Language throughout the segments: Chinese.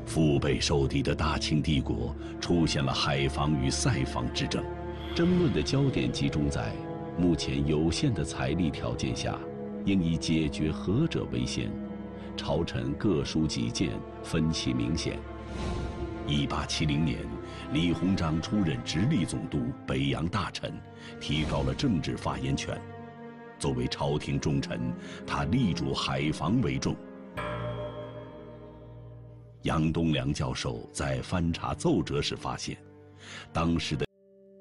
腹背受敌的大清帝国出现了海防与塞防之争，争论的焦点集中在目前有限的财力条件下，应以解决何者为先。朝臣各抒己见，分歧明显。1870年，李鸿章出任直隶总督、北洋大臣，提高了政治发言权。作为朝廷重臣，他力主海防为重。杨东良教授在翻查奏折时发现，当时的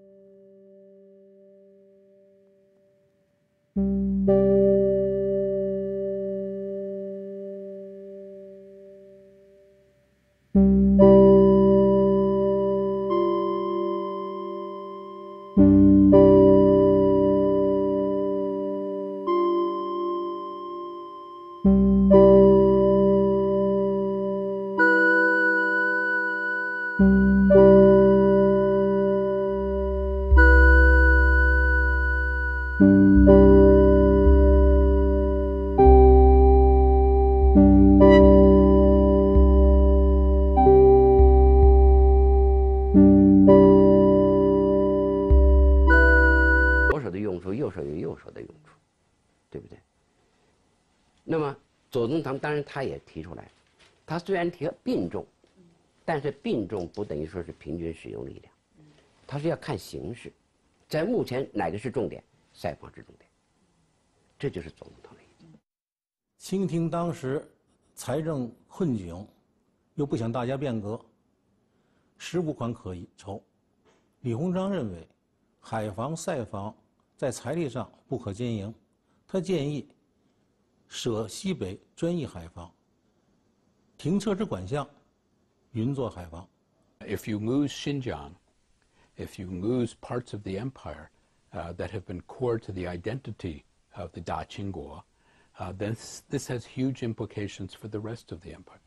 左宗棠当然他也提出来，他虽然提了并重，但是并重不等于说是平均使用力量，他是要看形势，在目前哪个是重点，塞防是重点，这就是左宗棠的意思。 清廷当时财政困窘，又不想大家变革，实无款可筹。李鸿章认为，海防、塞防在财力上不可兼营，他建议舍西北专一海防，停车之管项，云作海防。 If you lose Xinjiang, if you lose parts of the empire that have been core to the identity of the Daqingguo, then this has huge implications for the rest of the empire.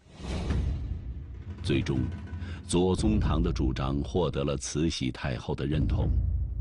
最终，左宗棠的主张获得了慈禧太后的认同。